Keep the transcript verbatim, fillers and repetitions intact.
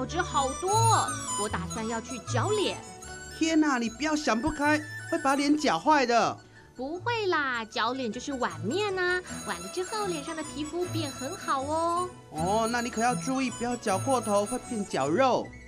角质好多，我打算要去搅脸。 天哪，你不要想不开，会把脸搅坏的。 不会啦，搅脸就是碗面啊，碗了之后脸上的皮肤变很好哦。 哦，那你可要注意，不要搅过头，会变绞肉。